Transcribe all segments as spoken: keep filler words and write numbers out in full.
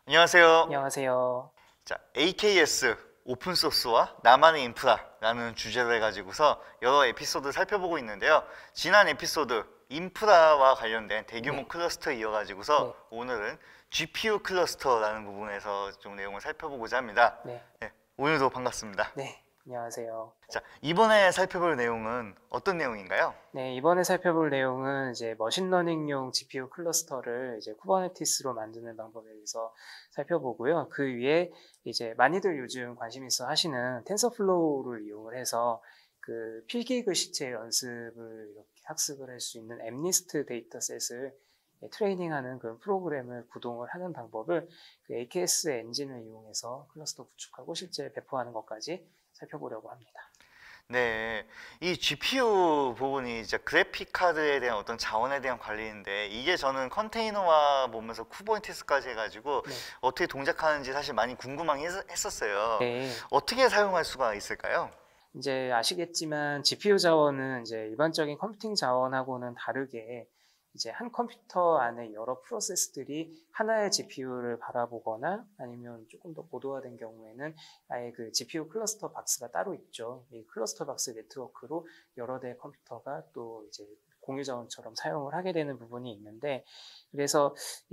안녕하세요. 안녕하세요. 자, 에이케이에스 오픈소스와 나만의 인프라라는 주제로 해가지고서 여러 에피소드 살펴보고 있는데요. 지난 에피소드 인프라와 관련된 대규모 네, 클러스터 이어가지고서 네, 오늘은 지피유 클러스터라는 부분에서 좀 내용을 살펴보고자 합니다. 네, 네, 오늘도 반갑습니다. 네, 안녕하세요. 자, 이번에 살펴볼 내용은 어떤 내용인가요? 네, 이번에 살펴볼 내용은 이제 머신러닝용 지피유 클러스터를 이제 쿠버네티스로 만드는 방법에 대해서 살펴보고요. 그 위에 이제 많이들 요즘 관심 있어 하시는 텐서플로우를 이용을 해서 그 필기그 시체 연습을 이렇게 학습을 할 수 있는 엠니스트 데이터셋을 트레이닝하는 그런 프로그램을 구동을 하는 방법을 그 에이케이에스 엔진을 이용해서 클러스터 구축하고 실제 배포하는 것까지 살펴보려고 합니다. 네, 이 지피유 부분이 이제 그래픽 카드에 대한 어떤 자원에 대한 관리인데 이게 저는 컨테이너화 보면서 쿠버네티스까지 해가지고 네, 어떻게 동작하는지 사실 많이 궁금하게 했- 했었어요. 네. 어떻게 사용할 수가 있을까요? 이제 아시겠지만 지피유 자원은 이제 일반적인 컴퓨팅 자원하고는 다르게 이제 한 컴퓨터 안에 여러 프로세스들이 하나의 지피유를 바라보거나 아니면 조금 더 고도화된 경우에는 아예 그 지피유 클러스터 박스가 따로 있죠. 이 클러스터 박스 네트워크로 여러 대의 컴퓨터가 또 이제 공유 자원처럼 사용을 하게 되는 부분이 있는데, 그래서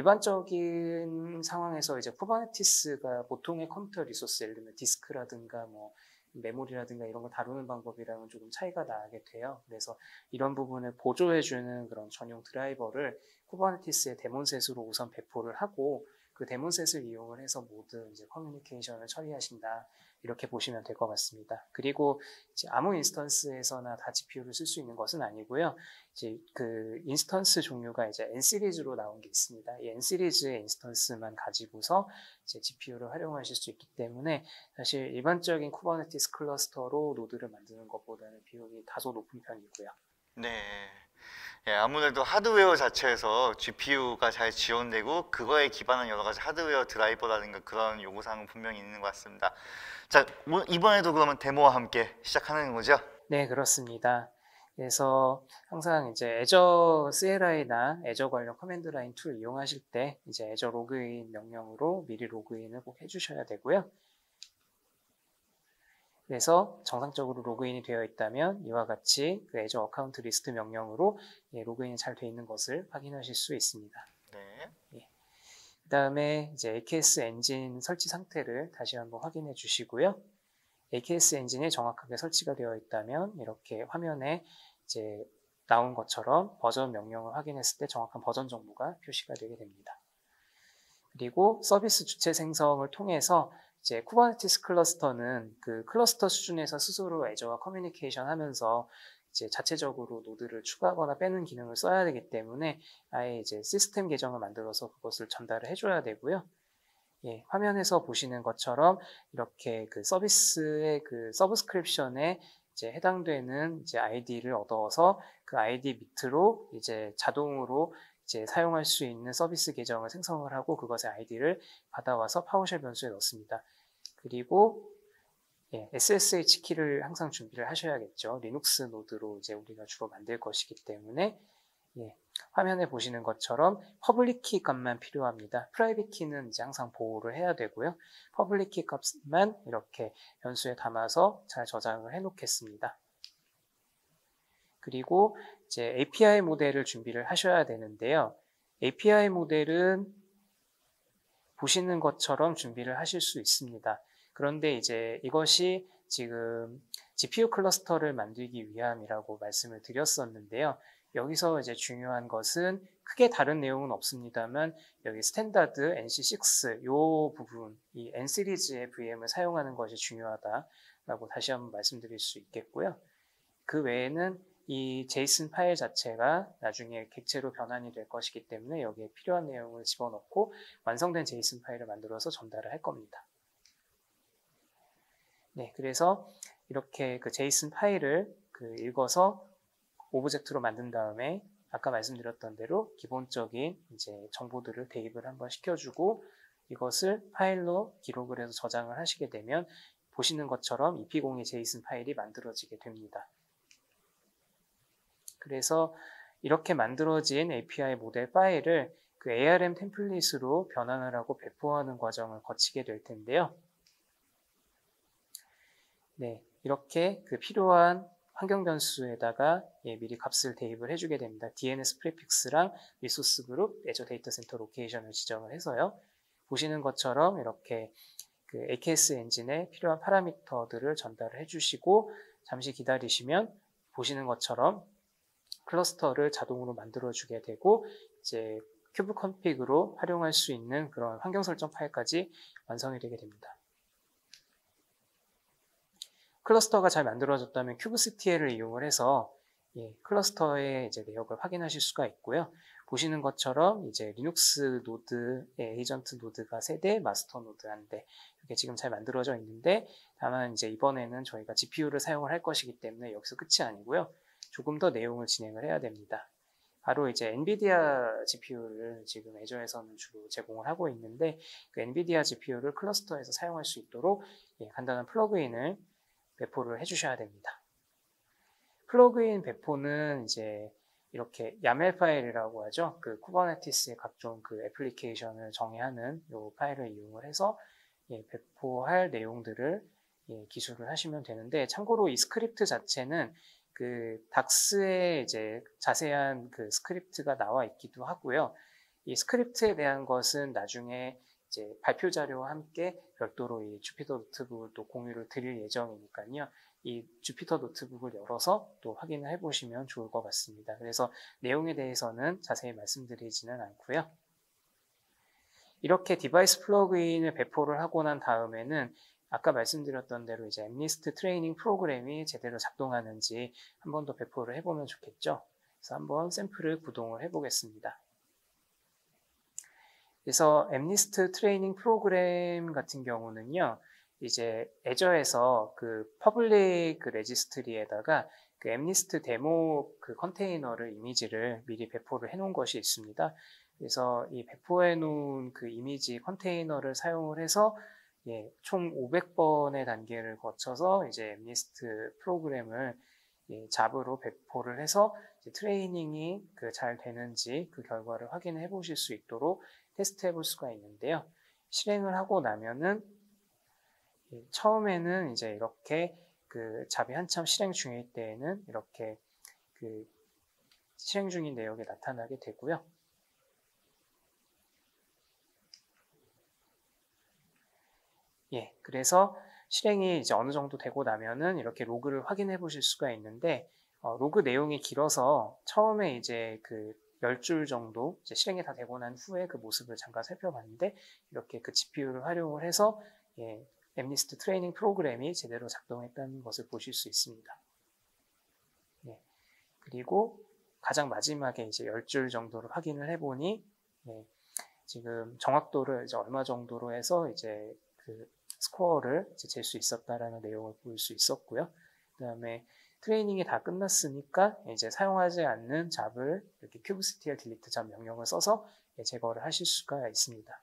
일반적인 상황에서 이제 쿠버네티스가 보통의 컴퓨터 리소스, 예를 들면 디스크라든가 뭐 메모리라든가 이런 걸 다루는 방법이랑은 조금 차이가 나게 돼요. 그래서 이런 부분을 보조해주는 그런 전용 드라이버를 쿠버네티스의 데몬셋으로 우선 배포를 하고 그 데몬셋을 이용을 해서 모든 이제 커뮤니케이션을 처리하신다. 이렇게 보시면 될 것 같습니다. 그리고 이제 아무 인스턴스에서나 다 지피유를 쓸 수 있는 것은 아니고요. 이제 그 인스턴스 종류가 이제 N 시리즈로 나온 게 있습니다. 이 N 시리즈의 인스턴스만 가지고서 이제 지피유를 활용하실 수 있기 때문에 사실 일반적인 쿠버네티스 클러스터로 노드를 만드는 것보다는 비용이 다소 높은 편이고요. 네, 예, 아무래도 하드웨어 자체에서 지피유가 잘 지원되고 그거에 기반한 여러 가지 하드웨어 드라이버라든가 그런 요구사항은 분명히 있는 것 같습니다. 자, 오- 이번에도 그러면 데모와 함께 시작하는 거죠? 네, 그렇습니다. 그래서 항상 이제 애저 씨엘아이나 애저 관련 커맨드 라인 툴 이용하실 때 이제 애저 로그인 명령으로 미리 로그인을 꼭 해주셔야 되고요. 그래서 정상적으로 로그인이 되어 있다면 이와 같이 그 애저 어카운트 리스트 명령으로 예, 로그인이 잘 되어 있는 것을 확인하실 수 있습니다. 네. 예. 그 다음에 이제 에이케이에스 엔진 설치 상태를 다시 한번 확인해 주시고요. 에이케이에스 엔진이 정확하게 설치가 되어 있다면 이렇게 화면에 이제 나온 것처럼 버전 명령을 확인했을 때 정확한 버전 정보가 표시가 되게 됩니다. 그리고 서비스 주체 생성을 통해서 이제 쿠버네티스 클러스터는 그 클러스터 수준에서 스스로 애저와 커뮤니케이션 하면서 이제 자체적으로 노드를 추가하거나 빼는 기능을 써야 되기 때문에 아예 이제 시스템 계정을 만들어서 그것을 전달을 해줘야 되고요. 예, 화면에서 보시는 것처럼 이렇게 그 서비스의 그 서브스크립션에 이제 해당되는 이제 아이디를 얻어서 그 아이디 밑으로 이제 자동으로 이제 사용할 수 있는 서비스 계정을 생성을 하고 그것의 아이디를 받아와서 파워쉘 변수에 넣습니다. 그리고 예, 에스에스에이치 키를 항상 준비를 하셔야겠죠. 리눅스 노드로 이제 우리가 주로 만들 것이기 때문에 예, 화면에 보시는 것처럼 퍼블릭 키 값만 필요합니다. 프라이빗 키는 이제 항상 보호를 해야 되고요. 퍼블릭 키 값만 이렇게 변수에 담아서 잘 저장을 해 놓겠습니다. 그리고 이제 에이피아이 모델을 준비를 하셔야 되는데요. 에이피아이 모델은 보시는 것처럼 준비를 하실 수 있습니다. 그런데 이제 이것이 지금 지피유 클러스터를 만들기 위함이라고 말씀을 드렸었는데요. 여기서 이제 중요한 것은 크게 다른 내용은 없습니다만 여기 스탠다드 엔씨 식스 요 부분, 이 N 시리즈의 브이엠을 사용하는 것이 중요하다라고 다시 한번 말씀드릴 수 있겠고요. 그 외에는 이 제이슨 파일 자체가 나중에 객체로 변환이 될 것이기 때문에 여기에 필요한 내용을 집어넣고 완성된 제이슨 파일을 만들어서 전달을 할 겁니다. 네, 그래서 이렇게 그 제이슨 파일을 그 읽어서 오브젝트로 만든 다음에 아까 말씀드렸던 대로 기본적인 이제 정보들을 대입을 한번 시켜주고 이것을 파일로 기록을 해서 저장을 하시게 되면 보시는 것처럼 이피공의 제이슨 파일이 만들어지게 됩니다. 그래서 이렇게 만들어진 에이피아이 모델 파일을 그 에이알엠 템플릿으로 변환을 하고 배포하는 과정을 거치게 될 텐데요. 네, 이렇게 그 필요한 환경 변수에다가 예, 미리 값을 대입을 해주게 됩니다. 디엔에스 프리픽스랑 리소스 그룹, 애저 데이터 센터 로케이션을 지정을 해서요. 보시는 것처럼 이렇게 그 에이케이에스 엔진에 필요한 파라미터들을 전달을 해주시고 잠시 기다리시면 보시는 것처럼 클러스터를 자동으로 만들어주게 되고 이제 큐브 컨피그로 활용할 수 있는 그런 환경 설정 파일까지 완성이 되게 됩니다. 클러스터가 잘 만들어졌다면 큐브스티엘을 이용을 해서 예, 클러스터의 이제 내역을 확인하실 수가 있고요. 보시는 것처럼 이제 리눅스 노드의 에이전트 노드가 세 대, 마스터 노드 한 대 이렇게 지금 잘 만들어져 있는데 다만 이제 이번에는 저희가 지피유를 사용을 할 것이기 때문에 여기서 끝이 아니고요. 조금 더 내용을 진행을 해야 됩니다. 바로 이제 엔비디아 지피유를 지금 애저에서는 주로 제공을 하고 있는데 그 엔비디아 지피유를 클러스터에서 사용할 수 있도록 예, 간단한 플러그인을 배포를 해주셔야 됩니다. 플러그인 배포는 이제 이렇게 야멜 파일이라고 하죠. 그 쿠버네티스의 각종 그 애플리케이션을 정의하는 이 파일을 이용을 해서 예, 배포할 내용들을 예, 기술을 하시면 되는데 참고로 이 스크립트 자체는 그 닥스에 이제 자세한 그 스크립트가 나와 있기도 하고요. 이 스크립트에 대한 것은 나중에 이제 발표 자료와 함께 별도로 이 주피터 노트북을 또 공유를 드릴 예정이니까요. 이 주피터 노트북을 열어서 또 확인을 해보시면 좋을 것 같습니다. 그래서 내용에 대해서는 자세히 말씀드리지는 않고요. 이렇게 디바이스 플러그인을 배포를 하고 난 다음에는 아까 말씀드렸던 대로 이제 엠니스트 트레이닝 프로그램이 제대로 작동하는지 한 번 더 배포를 해보면 좋겠죠. 그래서 한번 샘플을 구동을 해보겠습니다. 그래서 엠니스트 트레이닝 프로그램 같은 경우는요, 이제 애저에서 그 퍼블릭 그 레지스트리에다가 그 엠니스트 데모 그 컨테이너를 이미지를 미리 배포를 해 놓은 것이 있습니다. 그래서 이 배포해 놓은 그 이미지 컨테이너를 사용을 해서 예, 총 오백 번의 단계를 거쳐서 이제 엠니스트 프로그램을 예, 잡으로 배포를 해서 이제 트레이닝이 그 잘 되는지 그 결과를 확인해 보실 수 있도록 테스트 해볼 수가 있는데요. 실행을 하고 나면은 예, 처음에는 이제 이렇게 그 잡이 한참 실행 중일 때에는 이렇게 그 실행 중인 내역이 나타나게 되고요. 예, 그래서 실행이 이제 어느 정도 되고 나면은 이렇게 로그를 확인해 보실 수가 있는데 어, 로그 내용이 길어서 처음에 이제 그 열 줄 정도 이제 실행이 다 되고 난 후에 그 모습을 잠깐 살펴봤는데 이렇게 그 지피유를 활용을 해서 예, 엠니스트 트레이닝 프로그램이 제대로 작동했다는 것을 보실 수 있습니다. 예, 그리고 가장 마지막에 이제 열 줄 정도를 확인을 해보니 예, 지금 정확도를 이제 얼마 정도로 해서 이제 그 스코어를 잴 수 있었다라는 내용을 볼 수 있었고요. 그 다음에 트레이닝이 다 끝났으니까 이제 사용하지 않는 잡을 이렇게 kubectl delete 잡 명령을 써서 제거를 하실 수가 있습니다.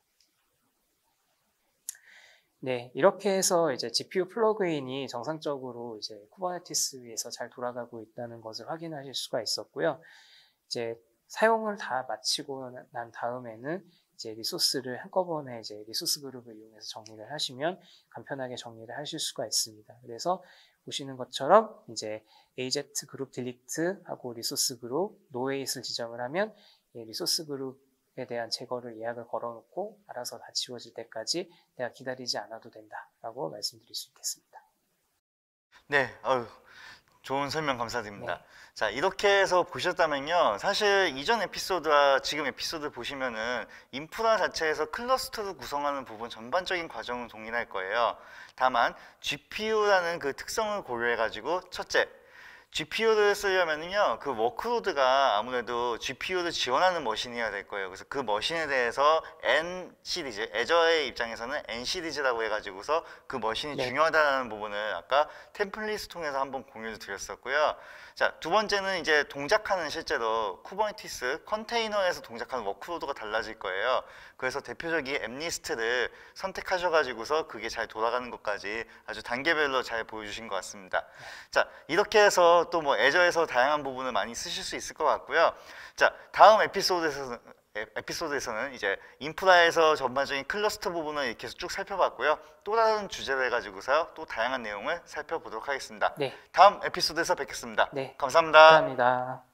네, 이렇게 해서 이제 지피유 플러그인이 정상적으로 이제 쿠버네티스 위에서 잘 돌아가고 있다는 것을 확인하실 수가 있었고요. 이제 사용을 다 마치고 난 다음에는 이제 리소스를 한꺼번에 이제 리소스 그룹을 이용해서 정리를 하시면 간편하게 정리를 하실 수가 있습니다. 그래서 보시는 것처럼 이제 에이제트 그룹 딜리트 하고 리소스 그룹 노웨이스를 지정을 하면 예, 리소스 그룹에 대한 제거를 예약을 걸어놓고 알아서 다 지워질 때까지 내가 기다리지 않아도 된다라고 말씀드릴 수 있겠습니다. 네, 어휴, 좋은 설명 감사드립니다. 네. 자, 이렇게 해서 보셨다면요, 사실 이전 에피소드와 지금 에피소드 보시면은 인프라 자체에서 클러스터를 구성하는 부분 전반적인 과정은 동일할 거예요. 다만 지피유라는 그 특성을 고려해 가지고 첫째, 지피유를 쓰려면요, 그 워크로드가 아무래도 지피유를 지원하는 머신이어야 될 거예요. 그래서 그 머신에 대해서 N 시리즈, 애저의 입장에서는 N 시리즈라고 해가지고서 그 머신이 네. 중요하다는 부분을 아까 템플릿을 통해서 한번 공유를 드렸었고요. 자, 두 번째는 이제 동작하는 실제로 쿠버네티스 컨테이너에서 동작하는 워크로드가 달라질 거예요. 그래서 대표적인 엠니스트를 선택하셔가지고서 그게 잘 돌아가는 것까지 아주 단계별로 잘 보여주신 것 같습니다. 자, 이렇게 해서 또 뭐 애저에서 다양한 부분을 많이 쓰실 수 있을 것 같고요. 자, 다음 에피소드에서는 에- 에피소드에서는 이제 인프라에서 전반적인 클러스터 부분을 이렇게 해서 쭉 살펴봤고요. 또 다른 주제를 해가지고서 또 다양한 내용을 살펴보도록 하겠습니다. 네, 다음 에피소드에서 뵙겠습니다. 네. 감사합니다. 감사합니다.